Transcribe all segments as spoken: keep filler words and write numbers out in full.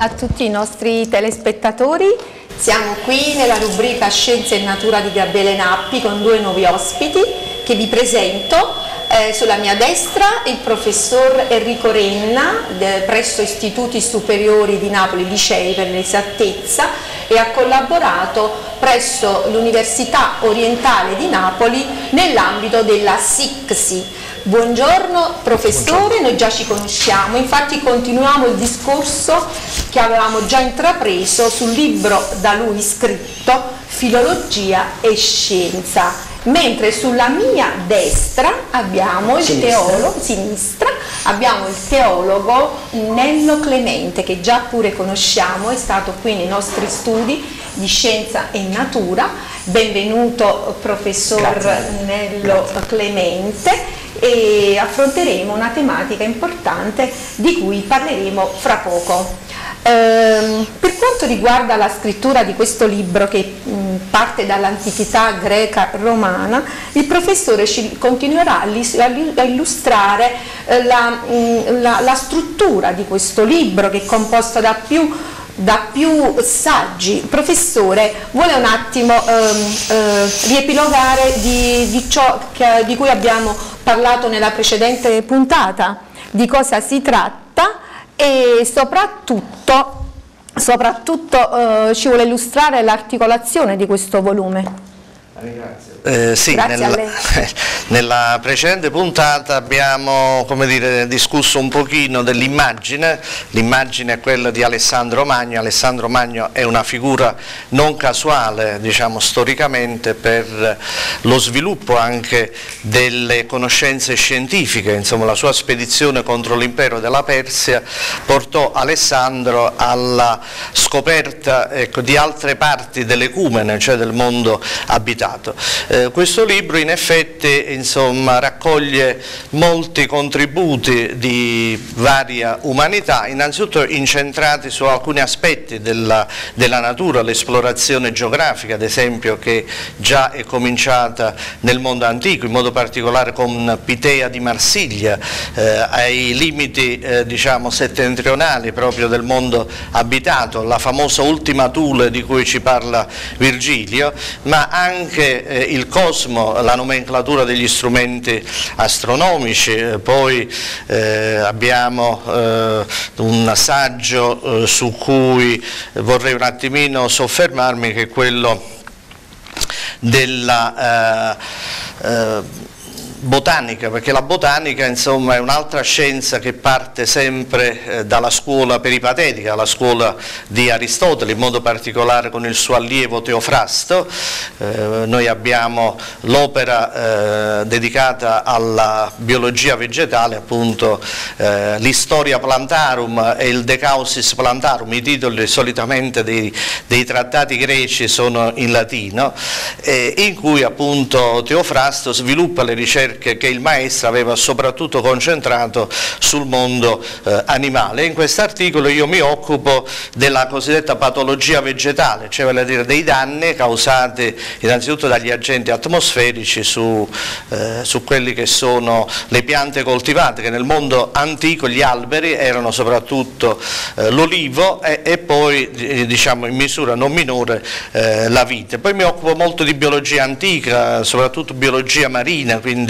a tutti i nostri telespettatori. Siamo qui nella rubrica Scienza e Natura di Gabriele Nappi con due nuovi ospiti che vi presento. Eh, sulla mia destra il professor Enrico Renna de, presso Istituti Superiori di Napoli, licei per l'esattezza, e ha collaborato presso l'Università Orientale di Napoli nell'ambito della S I C S I. Buongiorno professore, Buongiorno. Noi già ci conosciamo, infatti continuiamo il discorso che avevamo già intrapreso sul libro da lui scritto Filologia e Scienza, mentre sulla mia destra abbiamo il sinistra. teologo, sinistra, abbiamo il teologo Nello Clemente, che già pure conosciamo, è stato qui nei nostri studi di Scienza e Natura. Benvenuto professor Grazie. Nello Grazie. Clemente, e affronteremo una tematica importante di cui parleremo fra poco. Eh, per quanto riguarda la scrittura di questo libro, che mh, parte dall'antichità greca romana, il professore ci continuerà a illustrare eh, la, mh, la, la struttura di questo libro, che è composto da più da più saggi. Professore, vuole un attimo ehm, eh, riepilogare di, di ciò che, di cui abbiamo parlato nella precedente puntata, di cosa si tratta, e soprattutto, soprattutto eh, ci vuole illustrare l'articolazione di questo volume. Eh, sì, nella, nella precedente puntata abbiamo, come dire, discusso un pochino dell'immagine. L'immagine è quella di Alessandro Magno. Alessandro Magno è una figura non casuale, diciamo, storicamente, per lo sviluppo anche delle conoscenze scientifiche. Insomma, la sua spedizione contro l'impero della Persia portò Alessandro alla scoperta, ecco, di altre parti dell'ecumene, cioè del mondo abitato. Eh, questo libro in effetti, insomma, raccoglie molti contributi di varia umanità, innanzitutto incentrati su alcuni aspetti della, della natura, l'esplorazione geografica, ad esempio, che già è cominciata nel mondo antico, in modo particolare con Pitea di Marsiglia, eh, ai limiti eh, diciamo settentrionali proprio del mondo abitato, la famosa Ultima Thule di cui ci parla Virgilio, ma anche Eh, il cosmo, la nomenclatura degli strumenti astronomici. Eh, poi eh, abbiamo eh, un saggio eh, su cui vorrei un attimino soffermarmi, che è quello della eh, eh, botanica, perché la botanica, insomma, è un'altra scienza che parte sempre eh, dalla scuola peripatetica, la scuola di Aristotele, in modo particolare con il suo allievo Teofrasto. Eh, noi abbiamo l'opera eh, dedicata alla biologia vegetale, appunto eh, l'Historia Plantarum e il De Causis Plantarum. I titoli solitamente dei, dei trattati greci sono in latino, eh, in cui appunto Teofrasto sviluppa le ricerche che il maestro aveva soprattutto concentrato sul mondo eh, animale. In questo articolo io mi occupo della cosiddetta patologia vegetale, cioè vale a dire dei danni causati innanzitutto dagli agenti atmosferici su, eh, su quelli che sono le piante coltivate, che nel mondo antico gli alberi erano soprattutto eh, l'olivo e, e poi eh, diciamo in misura non minore eh, la vite. Poi mi occupo molto di biologia antica, soprattutto biologia marina, quindi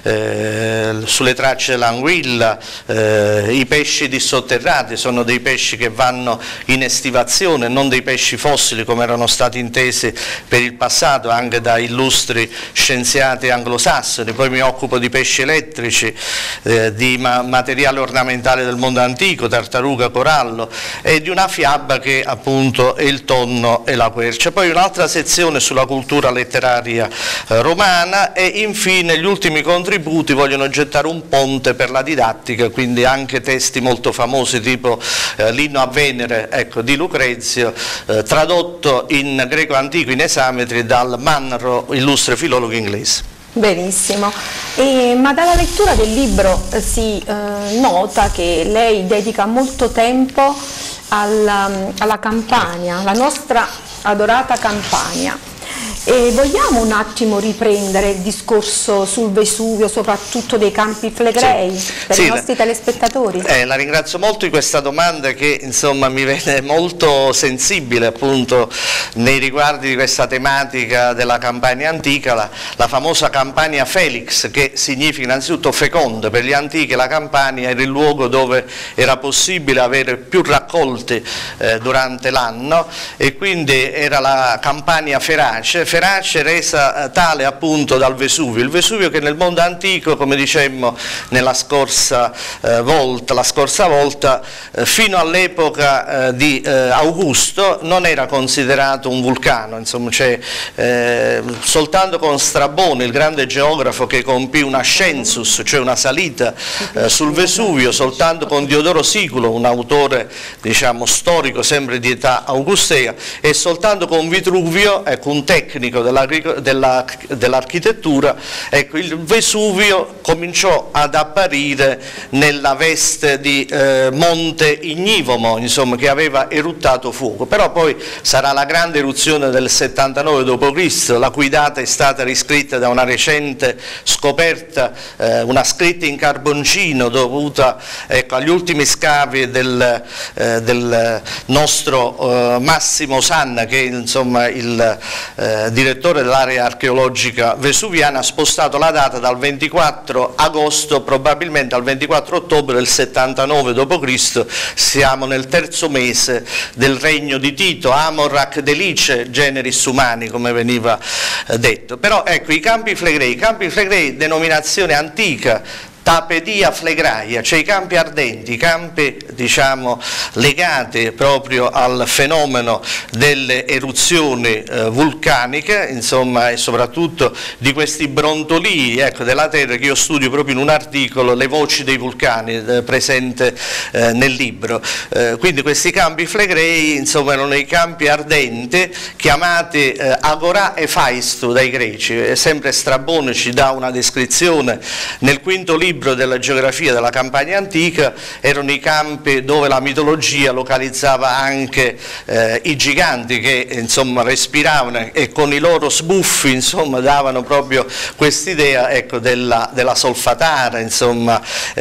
Eh, sulle tracce dell'anguilla, eh, i pesci dissotterrati sono dei pesci che vanno in estivazione, non dei pesci fossili come erano stati intesi per il passato anche da illustri scienziati anglosassoni. Poi mi occupo di pesci elettrici, eh, di ma materiale ornamentale del mondo antico, tartaruga, corallo, e di una fiaba che appunto è il tonno e la quercia. Poi un'altra sezione sulla cultura letteraria eh, romana, e infine gli ultimi contributi vogliono gettare un ponte per la didattica, quindi anche testi molto famosi tipo eh, l'Inno a Venere, ecco, di Lucrezio, eh, tradotto in greco antico in esametri dal Munro, illustre filologo inglese. Benissimo, e, ma dalla lettura del libro eh, si eh, nota che lei dedica molto tempo alla, alla Campania, la nostra adorata Campania. E vogliamo un attimo riprendere il discorso sul Vesuvio, soprattutto dei Campi Flegrei, sì, per sì, i nostri telespettatori? Eh, la ringrazio molto di questa domanda che insomma mi vede molto sensibile appunto nei riguardi di questa tematica della Campania antica, la, la famosa Campania Felix, che significa innanzitutto feconda. Per gli antichi la Campania era il luogo dove era possibile avere più raccolte eh, durante l'anno, e quindi era la Campania Ferace, Ferace resa tale appunto dal Vesuvio, il Vesuvio che nel mondo antico, come dicemmo nella scorsa eh, volta, la scorsa volta eh, fino all'epoca eh, di eh, Augusto non era considerato un vulcano, insomma, cioè, eh, soltanto con Strabone, il grande geografo che compì un ascensus, cioè una salita eh, sul Vesuvio, soltanto con Diodoro Siculo, un autore diciamo storico sempre di età augustea, e soltanto con Vitruvio, ecco, un tecnico dell'architettura, ecco, il Vesuvio cominciò ad apparire nella veste di eh, Monte Ignivomo, insomma, che aveva eruttato fuoco. Però poi sarà la grande eruzione del settantanove dopo Cristo, la cui data è stata riscritta da una recente scoperta, eh, una scritta in carboncino dovuta, ecco, agli ultimi scavi del, eh, del nostro eh, Massimo Sanna, che è insomma il eh, direttore dell'area archeologica vesuviana, ha spostato la data dal ventiquattro agosto probabilmente al ventiquattro ottobre del settantanove dopo Cristo. Siamo nel terzo mese del regno di Tito, Amor ac delice generis umani, come veniva eh, detto. Però ecco, i Campi Flegrei, i Campi Flegrei, denominazione antica, Tapedia Flegraia, cioè i campi ardenti, i campi diciamo legati proprio al fenomeno delle eruzioni eh, vulcaniche, insomma, e soprattutto di questi brontolii, ecco, della terra, che io studio proprio in un articolo, Le voci dei vulcani, eh, presente eh, nel libro. Eh, quindi questi campi flegrei, insomma, erano i campi ardenti chiamati eh, Agorà e Faistu dai greci, e sempre Strabone ci dà una descrizione nel quinto libro della geografia della Campania antica. Erano i campi dove la mitologia localizzava anche eh, i giganti che insomma respiravano e con i loro sbuffi insomma davano proprio quest'idea, ecco, della, della solfatara, insomma,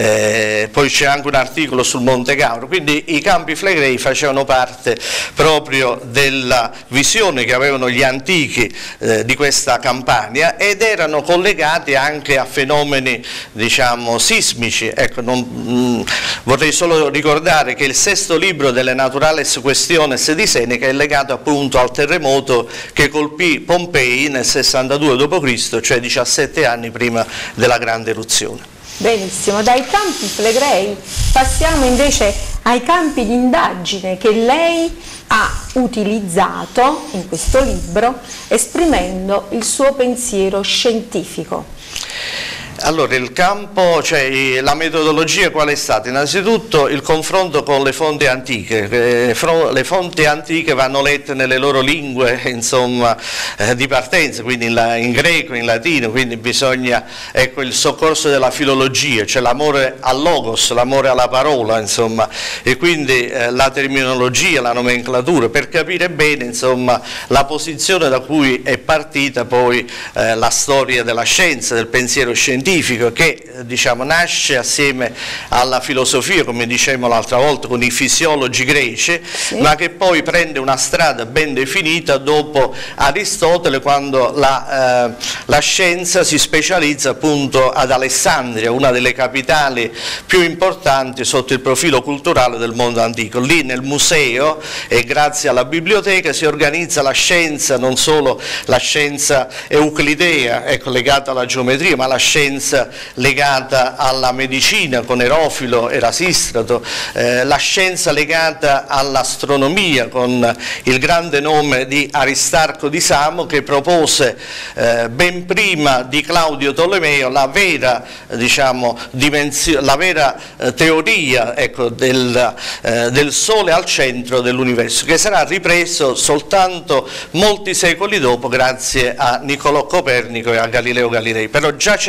eh, poi c'è anche un articolo sul Monte Gauro. Quindi i Campi Flegrei facevano parte proprio della visione che avevano gli antichi eh, di questa Campania, ed erano collegati anche a fenomeni diciamo sismici. Ecco, non, mh, vorrei solo ricordare che il sesto libro delle Naturales Questiones di Seneca è legato appunto al terremoto che colpì Pompei nel sessantadue dopo Cristo, cioè diciassette anni prima della grande eruzione. Benissimo, dai Campi Flegrei passiamo invece ai campi di indagine che lei ha utilizzato in questo libro, esprimendo il suo pensiero scientifico. Allora, il campo, cioè la metodologia qual è stata? Innanzitutto il confronto con le fonti antiche. Le fonti antiche vanno lette nelle loro lingue, insomma, eh, di partenza, quindi in, la, in greco, in latino, quindi bisogna, ecco, il soccorso della filologia, cioè l'amore al logos, l'amore alla parola, insomma, e quindi eh, la terminologia, la nomenclatura, per capire bene, insomma, la posizione da cui è partita poi eh, la storia della scienza, del pensiero scientifico, che diciamo nasce assieme alla filosofia, come dicevamo l'altra volta, con i fisiologi greci, sì, ma che poi prende una strada ben definita dopo Aristotele, quando la, eh, la scienza si specializza appunto ad Alessandria, una delle capitali più importanti sotto il profilo culturale del mondo antico. Lì nel museo e grazie alla biblioteca si organizza la scienza, non solo la scienza euclidea, ecco, legata alla geometria, ma la scienza legata alla medicina con Erofilo, Erasistrato, eh, la scienza legata all'astronomia con il grande nome di Aristarco di Samo, che propose eh, ben prima di Claudio Tolomeo la vera, diciamo, la vera eh, teoria, ecco, del, eh, del Sole al centro dell'universo, che sarà ripreso soltanto molti secoli dopo grazie a Niccolò Copernico e a Galileo Galilei. Però già c'è nella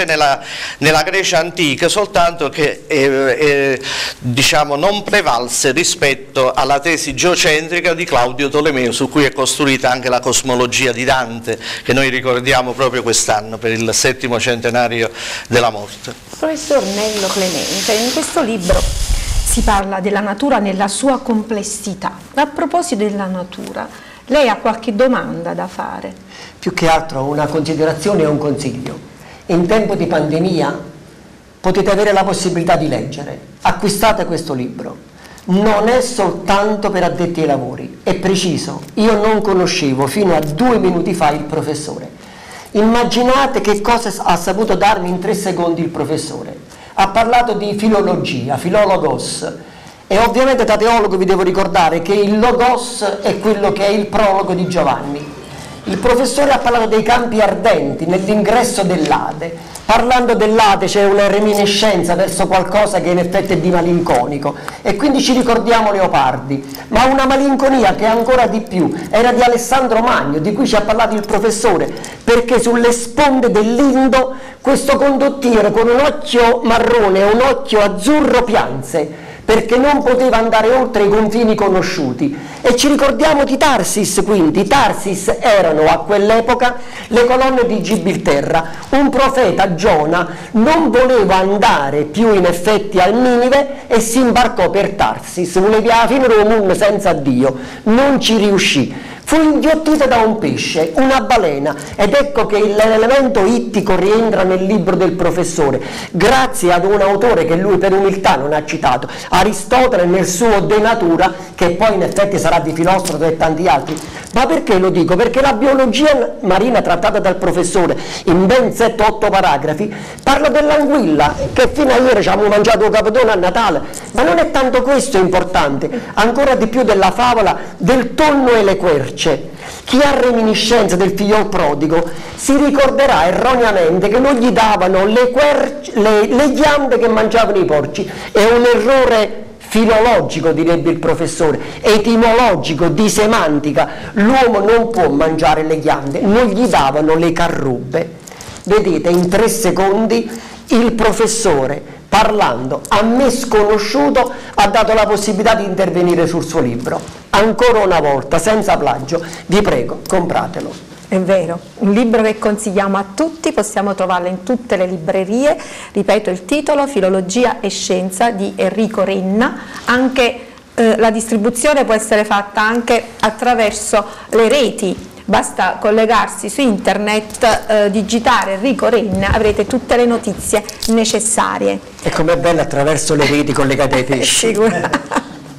nella Grecia antica, soltanto che eh, eh, diciamo, non prevalse rispetto alla tesi geocentrica di Claudio Tolomeo, su cui è costruita anche la cosmologia di Dante, che noi ricordiamo proprio quest'anno per il settimo centenario della morte. Professor Nello Clemente, in questo libro si parla della natura nella sua complessità. A proposito della natura, lei ha qualche domanda da fare? Più che altro una considerazione e un consiglio. In tempo di pandemia potete avere la possibilità di leggere. Acquistate questo libro. Non è soltanto per addetti ai lavori, è preciso. Io non conoscevo fino a due minuti fa il professore. Immaginate che cosa ha saputo darmi in tre secondi il professore. Ha parlato di filologia, filologos, e ovviamente da teologo vi devo ricordare che il logos è quello che è il prologo di Giovanni. Il professore ha parlato dei campi ardenti nell'ingresso dell'Ade. Parlando dell'Ade c'è una reminiscenza verso qualcosa che in effetti è di malinconico, e quindi ci ricordiamo Leopardi, ma una malinconia che ancora di più era di Alessandro Magno, di cui ci ha parlato il professore, perché sulle sponde dell'Indo questo condottiero con un occhio marrone e un occhio azzurro pianse, perché non poteva andare oltre i confini conosciuti. E ci ricordiamo di Tarsis, quindi Tarsis erano a quell'epoca le colonne di Gibilterra. Un profeta, Giona, non voleva andare più in effetti al Ninive e si imbarcò per Tarsis, voleva finire un mondo senza Dio, non ci riuscì. Fu inghiottita da un pesce, una balena, ed ecco che l'elemento ittico rientra nel libro del professore, grazie ad un autore che lui per umiltà non ha citato, Aristotele nel suo De Natura, che poi in effetti sarà di Filostrato e tanti altri. Ma perché lo dico? Perché la biologia marina trattata dal professore in ben sette otto paragrafi parla dell'anguilla, che fino a ieri ci abbiamo mangiato un capodone a Natale, ma non è tanto questo importante, ancora di più della favola del tonno e le querce. Chi ha reminiscenza del figliol prodigo si ricorderà erroneamente che non gli davano le, le, le ghiande che mangiavano i porci. È un errore filologico, direbbe il professore, etimologico, di semantica. L'uomo non può mangiare le ghiande, non gli davano le carrubbe. Vedete, in tre secondi il professore, parlando a me sconosciuto, ha dato la possibilità di intervenire sul suo libro. Ancora una volta, senza plagio, vi prego, compratelo. È vero, un libro che consigliamo a tutti, possiamo trovarlo in tutte le librerie, ripeto il titolo, Filologia e Scienza di Enrico Renna, anche eh, la distribuzione può essere fatta anche attraverso le reti, basta collegarsi su internet, eh, digitare Enrico Renna, avrete tutte le notizie necessarie. E com'è bello attraverso le reti collegate ai pesci. Sicuramente.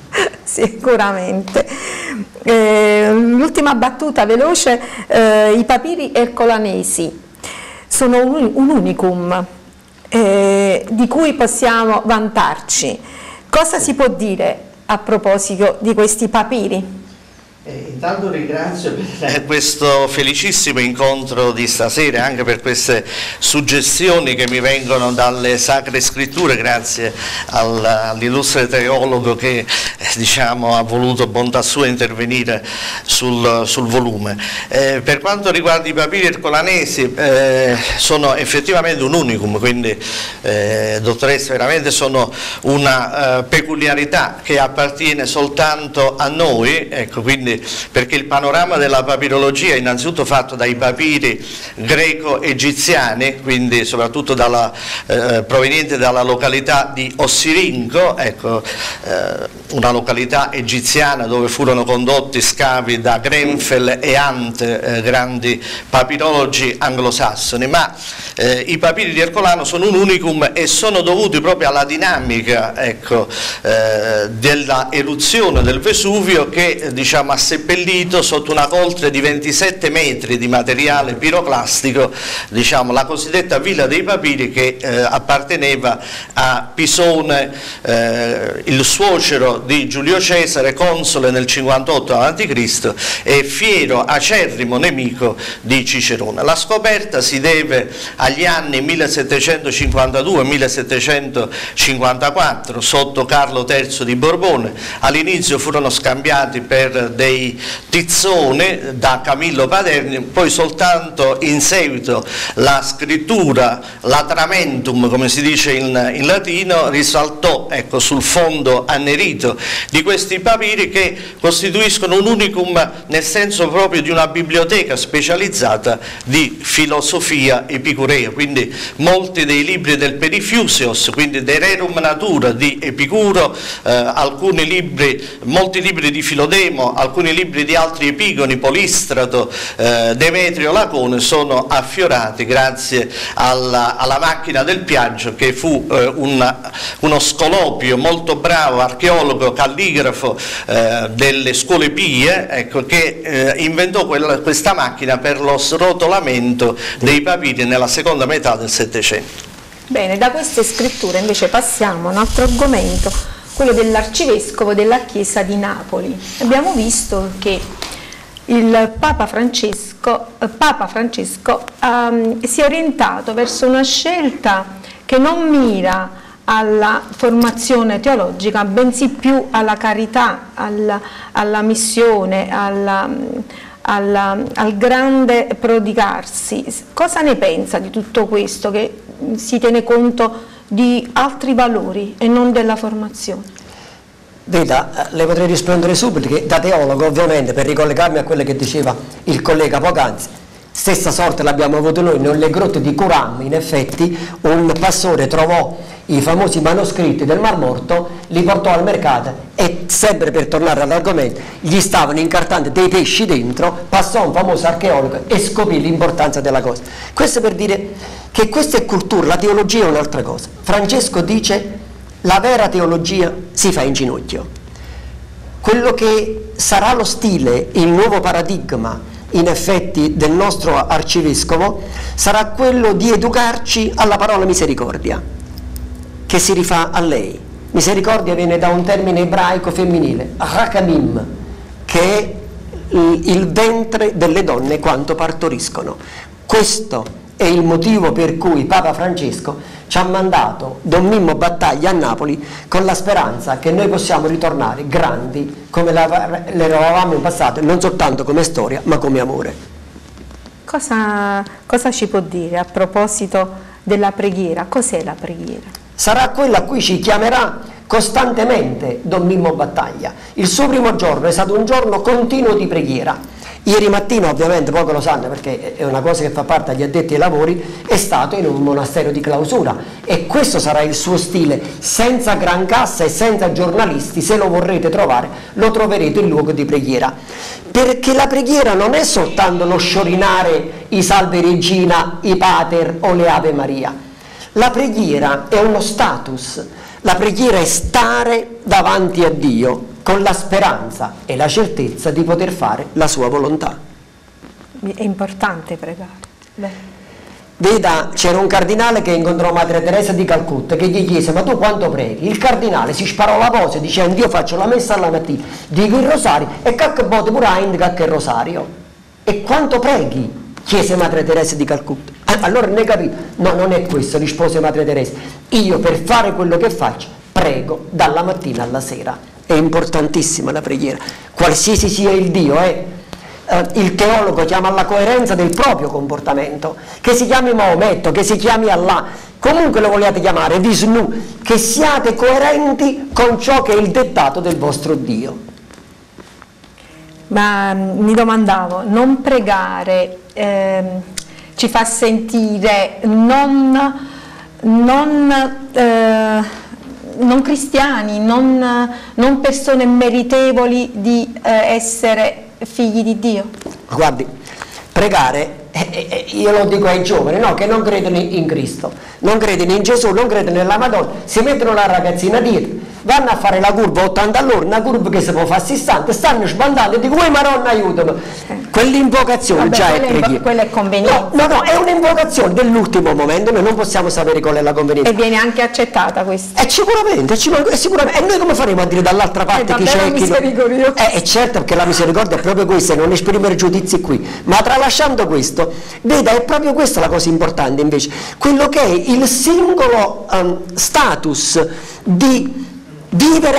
Sicuramente. Eh, l'ultima battuta veloce, eh, i papiri ercolanesi sono un, un unicum eh, di cui possiamo vantarci. Cosa si può dire a proposito di questi papiri? Eh, intanto ringrazio per questo felicissimo incontro di stasera, anche per queste suggestioni che mi vengono dalle Sacre Scritture, grazie al, all'illustre teologo che eh, diciamo, ha voluto bontà sua intervenire sul, sul volume. Eh, per quanto riguarda i papiri ercolanesi, eh, sono effettivamente un unicum, quindi eh, dottoressa, veramente sono una eh, peculiarità che appartiene soltanto a noi, ecco, quindi perché il panorama della papirologia è innanzitutto fatto dai papiri greco-egiziani, quindi soprattutto dalla, eh, proveniente dalla località di Ossirinco, ecco, eh, una località egiziana dove furono condotti scavi da Grenfell e Ante, eh, grandi papirologi anglosassoni, ma eh, i papiri di Ercolano sono un unicum e sono dovuti proprio alla dinamica, ecco, eh, della eruzione del Vesuvio che diciamo, ha seppellito sotto una coltre di ventisette metri di materiale piroclastico, diciamo, la cosiddetta Villa dei Papiri, che eh, apparteneva a Pisone, eh, il suocero di Giulio Cesare, console nel cinquantotto avanti Cristo e fiero acerrimo nemico di Cicerone. La scoperta si deve agli anni millesettecentocinquantadue millesettecentocinquantaquattro sotto Carlo terzo di Borbone. All'inizio furono scambiati per dei Tizzone da Camillo Paderni, poi soltanto in seguito la scrittura, l'atramentum come si dice in, in latino, risaltò, ecco, sul fondo annerito di questi papiri che costituiscono un unicum nel senso proprio di una biblioteca specializzata di filosofia epicurea, quindi molti dei libri del Perifusios, quindi dei Rerum Natura di Epicuro, eh, alcuni libri, molti libri di Filodemo, alcuni libri di altri epigoni, Polistrato, eh, Demetrio Lacone, sono affiorati grazie alla, alla macchina del Piaggio, che fu eh, una, uno scolopio molto bravo, archeologo, calligrafo eh, delle scuole pie, ecco, che eh, inventò quella, questa macchina per lo srotolamento dei papiri nella seconda metà del Settecento. Bene, da queste scritture invece passiamo a un altro argomento, quello dell'arcivescovo della Chiesa di Napoli. Abbiamo visto che il Papa Francesco, eh, Papa Francesco um, si è orientato verso una scelta che non mira alla formazione teologica, bensì più alla carità, alla, alla missione, alla, alla, al grande prodigarsi. Cosa ne pensa di tutto questo, che si tiene conto di altri valori e non della formazione? Veda, le potrei rispondere subito che da teologo, ovviamente, per ricollegarmi a quello che diceva il collega poc'anzi, stessa sorte l'abbiamo avuto noi nelle grotte di Qumran. In effetti un pastore trovò i famosi manoscritti del Mar Morto, li portò al mercato e, sempre per tornare all'argomento, gli stavano incartando dei pesci dentro, passò un famoso archeologo e scoprì l'importanza della cosa. Questo per dire che questa è cultura, la teologia è un'altra cosa. Francesco dice: la vera teologia si fa in ginocchio. Quello che sarà lo stile, il nuovo paradigma, in effetti, del nostro arcivescovo, sarà quello di educarci alla parola misericordia, che si rifà a lei. Misericordia viene da un termine ebraico femminile, rakamim, che è il ventre delle donne quando partoriscono. Questo è il motivo per cui Papa Francesco ci ha mandato Don Mimmo Battaglia a Napoli, con la speranza che noi possiamo ritornare grandi come l'eravamo in passato, non soltanto come storia ma come amore. Cosa, cosa ci può dire a proposito della preghiera? Cos'è la preghiera? Sarà quella a cui ci chiamerà costantemente Don Mimmo Battaglia. Il suo primo giorno è stato un giorno continuo di preghiera. Ieri mattina, ovviamente poco lo sanno perché è una cosa che fa parte agli addetti ai lavori, è stato in un monastero di clausura, e questo sarà il suo stile, senza gran cassa e senza giornalisti. Se lo vorrete trovare, lo troverete in luogo di preghiera, perché la preghiera non è soltanto lo sciorinare i Salve Regina, i Pater o le Ave Maria. La preghiera è uno status, la preghiera è stare davanti a Dio con la speranza e la certezza di poter fare la sua volontà. È importante pregare. Beh. Veda, c'era un cardinale che incontrò Madre Teresa di Calcutta, che gli chiese: ma tu quanto preghi? Il cardinale si sparò la voce dicendo: io faccio la messa alla mattina, dico il rosario e cacche bote pure a indica che il rosario. E quanto preghi? Chiese Madre Teresa di Calcutta. Allora ne capito: no, non è questo, rispose Madre Teresa, io per fare quello che faccio prego dalla mattina alla sera. È importantissima la preghiera, qualsiasi sia il Dio, eh? Eh, il teologo chiama alla coerenza del proprio comportamento, che si chiami Maometto, che si chiami Allah, comunque lo vogliate chiamare, Vishnu, che siate coerenti con ciò che è il dettato del vostro Dio. Ma mi domandavo, non pregare eh, ci fa sentire non, non eh, non cristiani, non, non persone meritevoli di eh, essere figli di Dio? Guardi, pregare, eh, eh, io lo dico ai giovani, no, che non credono in Cristo, non credono in Gesù, non credono nella Madonna, si mettono la ragazzina dietro, vanno a fare la curva ottanta all'ora, una curva che si può fare sessanta, stanno sbandando e dico: uè Maronna aiutami, eh. quell'invocazione già è preghiera. Quella è convenienza. No, no, no, è un'invocazione dell'ultimo momento, noi non possiamo sapere qual è la convenienza. E viene anche accettata questa? Eh, sicuramente, sicuramente, e noi come faremo a dire dall'altra parte chi c'è e chi no? Eh, eh, certo, perché la misericordia è proprio questa, non esprimere giudizi qui, ma tralasciando questo, veda, è proprio questa la cosa importante invece, quello che è il singolo um, status di vivere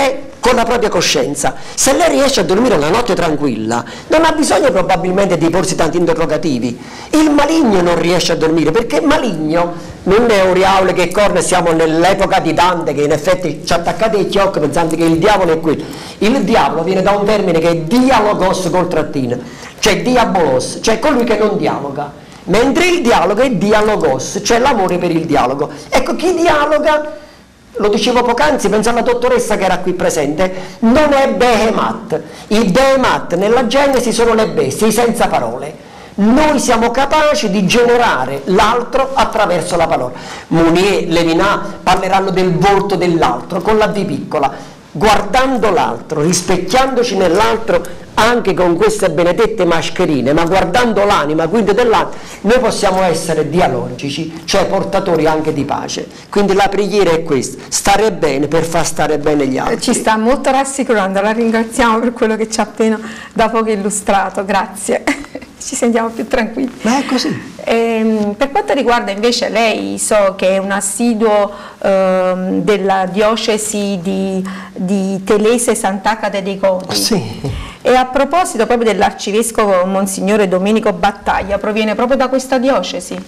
con la propria coscienza. Se lei riesce a dormire la notte tranquilla, non ha bisogno probabilmente di porsi tanti interrogativi. Il maligno non riesce a dormire, perché maligno non è Oriaule che corre, siamo nell'epoca di Dante, che in effetti ci ha attaccati ai chiocchi pensando che il diavolo è quello. Il diavolo viene da un termine che è dialogos col trattino, cioè diabolos, cioè colui che non dialoga, mentre il dialogo è dialogos, cioè l'amore per il dialogo. Ecco, chi dialoga, lo dicevo poc'anzi, penso alla dottoressa che era qui presente, non è Behemat. I Behemat nella Genesi sono le bestie, senza parole. Noi siamo capaci di generare l'altro attraverso la parola. Mounier, Levinas parleranno del volto dell'altro con la V piccola, guardando l'altro, rispecchiandoci nell'altro anche con queste benedette mascherine, ma guardando l'anima quindi dell'altro, noi possiamo essere dialogici, cioè portatori anche di pace. Quindi la preghiera è questa: stare bene per far stare bene gli altri. Ci sta molto rassicurando, la ringraziamo per quello che ci ha appena da poco illustrato, grazie. Ci sentiamo più tranquilli. Ma è così. Ehm, per quanto riguarda invece lei, so che è un assiduo ehm, della diocesi di, di Telese Sant'Agata dei Goti. Sì. E a proposito proprio dell'arcivescovo Monsignore Domenico Battaglia, proviene proprio da questa diocesi?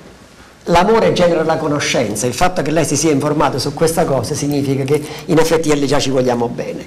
L'amore genera la conoscenza, il fatto che lei si sia informata su questa cosa significa che in effetti io già ci vogliamo bene.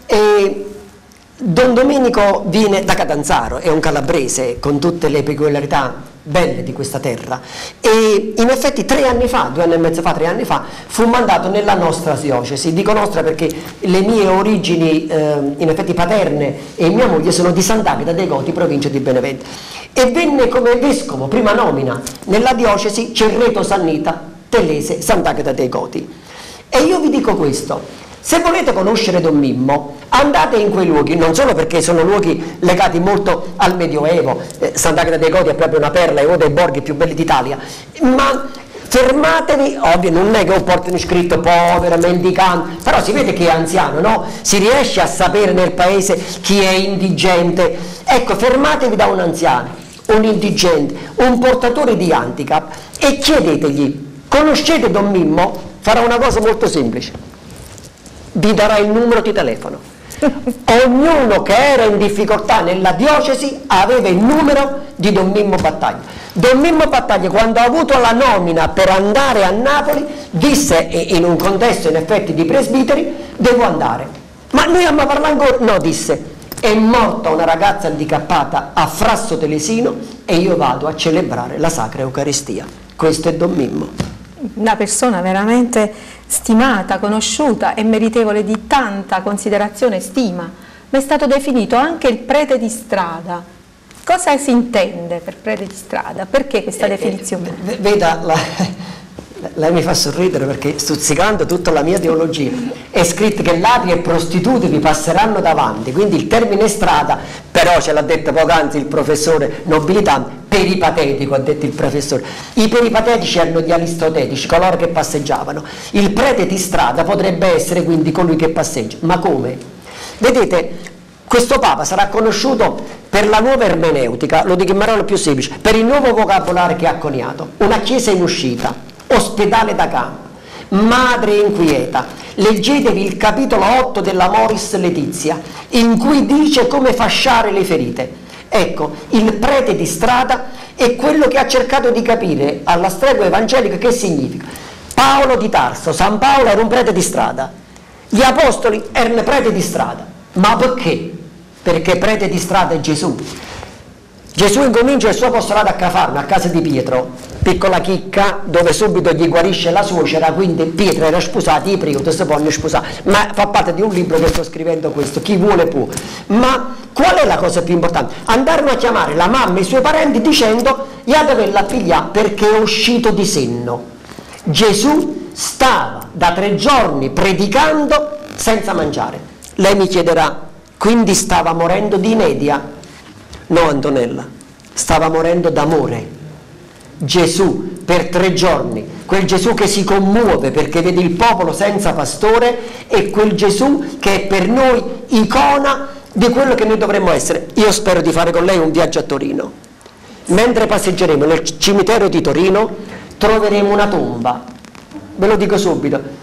E Don Domenico viene da Catanzaro, è un calabrese con tutte le peculiarità belle di questa terra, e in effetti tre anni fa, due anni e mezzo fa, tre anni fa, fu mandato nella nostra diocesi. Dico nostra perché le mie origini eh, in effetti paterne e mia moglie sono di Sant'Agata dei Goti, provincia di Benevento, e venne come vescovo, prima nomina, nella diocesi Cerreto Sannita Telese Sant'Agata dei Goti. E io vi dico questo: se volete conoscere Don Mimmo, andate in quei luoghi, non solo perché sono luoghi legati molto al Medioevo, eh, Sant'Agata dei Goti è proprio una perla, è uno dei borghi più belli d'Italia, ma fermatevi, ovvio non è che ho portato scritto povera, mendicante, però si vede che è anziano, no? Si riesce a sapere nel paese chi è indigente. Ecco, fermatevi da un anziano, un indigente, un portatore di handicap e chiedetegli: conoscete Don Mimmo? Farà una cosa molto semplice: vi darà il numero di telefono. Ognuno che era in difficoltà nella diocesi aveva il numero di Don Mimmo Battaglia. Don Mimmo Battaglia, quando ha avuto la nomina per andare a Napoli, disse, in un contesto in effetti di presbiteri: devo andare. Ma noi abbiamo parlato ancora? No, disse: è morta una ragazza handicappata a Frasso Telesino e io vado a celebrare la Sacra Eucaristia. Questo è Don Mimmo. Una persona veramente stimata, conosciuta e meritevole di tanta considerazione e stima, ma è stato definito anche il prete di strada. Cosa si intende per prete di strada? Perché questa eh, definizione? Eh, veda, la, lei mi fa sorridere perché, stuzzicando tutta la mia teologia, è scritto che ladri e prostituti vi passeranno davanti, quindi il termine strada, però ce l'ha detto poc'anzi il professore nobilitante, peripatetico, ha detto il professore. I peripatetici erano gli aristotetici, coloro che passeggiavano. Il prete di strada potrebbe essere quindi colui che passeggia. Ma come? Vedete, questo Papa sarà conosciuto per la nuova ermeneutica, lo dico in parola più semplice, per il nuovo vocabolario che ha coniato: una chiesa in uscita, ospedale da campo, madre inquieta. Leggetevi il capitolo otto della Moris Letizia, in cui dice come fasciare le ferite. Ecco, il prete di strada è quello che ha cercato di capire alla stregua evangelica che significa. Paolo di Tarso, San Paolo era un prete di strada, gli apostoli erano preti di strada. Ma perché? Perché prete di strada è Gesù. Gesù incomincia il suo apostolato a Cafarno, a casa di Pietro, piccola chicca, dove subito gli guarisce la suocera, quindi Pietro era sposato, i preti si vogliono sposare, ma fa parte di un libro che sto scrivendo questo, chi vuole può. Ma qual è la cosa più importante? Andarono a chiamare la mamma e i suoi parenti dicendo: io doverla pigliare perché è uscito di senno. Gesù stava da tre giorni predicando senza mangiare. Lei mi chiederà: quindi stava morendo di inedia? No, Antonella, stava morendo d'amore. Gesù per tre giorni, quel Gesù che si commuove perché vede il popolo senza pastore, è quel Gesù che è per noi icona di quello che noi dovremmo essere. Io spero di fare con lei un viaggio a Torino. Mentre passeggeremo nel cimitero di Torino troveremo una tomba, ve lo dico subito,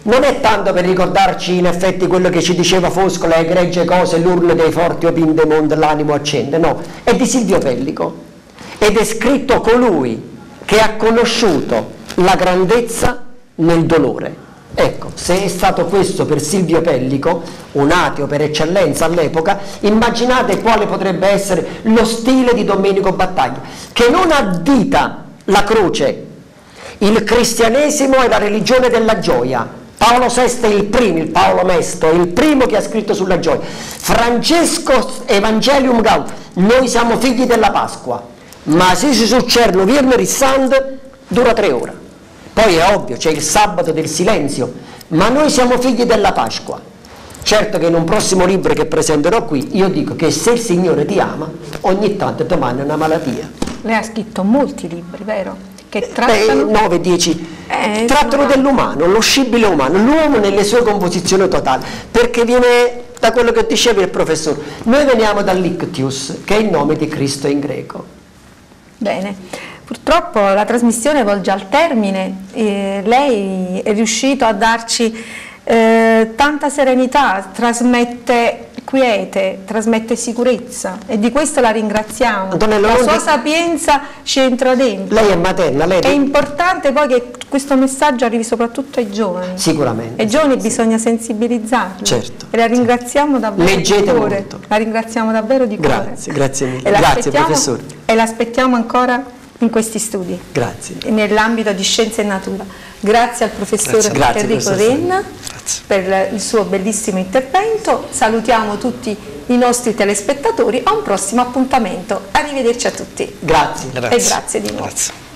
non è tanto per ricordarci in effetti quello che ci diceva Fosco, le egregie cose, l'urlo dei forti opinde mondo, l'animo accende, no, è di Silvio Pellico ed è scritto colui che ha conosciuto la grandezza nel dolore. Ecco, se è stato questo per Silvio Pellico, un ateo per eccellenza all'epoca, immaginate quale potrebbe essere lo stile di Domenico Battaglia, che non addita la croce. Il cristianesimo è la religione della gioia. Paolo sesto è il primo, il Paolo Mesto, è il primo che ha scritto sulla gioia. Francesco Evangelium Gaudium, noi siamo figli della Pasqua, ma se si succede viernes rissante dura tre ore. Poi è ovvio, c'è il sabato del silenzio, ma noi siamo figli della Pasqua. Certo che in un prossimo libro che presenterò qui, io dico che se il Signore ti ama, ogni tanto domani è una malattia. Lei ha scritto molti libri, vero? Che trattano... nove dieci, eh, trattano dell'umano, lo scibile umano, l'uomo nelle sue composizioni totali, perché viene da quello che diceva il professore. Noi veniamo dall'ictius, che è il nome di Cristo in greco. Bene. Purtroppo la trasmissione volge al termine, eh, lei è riuscito a darci eh, tanta serenità, trasmette quiete, trasmette sicurezza e di questo la ringraziamo. Antonello, la sua di... sapienza ci entra dentro. Lei è materna. Lei... È importante poi che questo messaggio arrivi soprattutto ai giovani. Sicuramente. Ai giovani sì. bisogna sensibilizzarli. Certo. E la ringraziamo davvero Leggete di cuore. molto. La ringraziamo davvero di cuore. Grazie, grazie mille. E Grazie professore. E l'aspettiamo ancora in questi studi, grazie, nell'ambito di scienza e natura. Grazie al professor grazie. Enrico Grazie, Renna per il suo bellissimo intervento. Salutiamo tutti i nostri telespettatori, a un prossimo appuntamento. Arrivederci a tutti. Grazie. E grazie di nuovo. Grazie.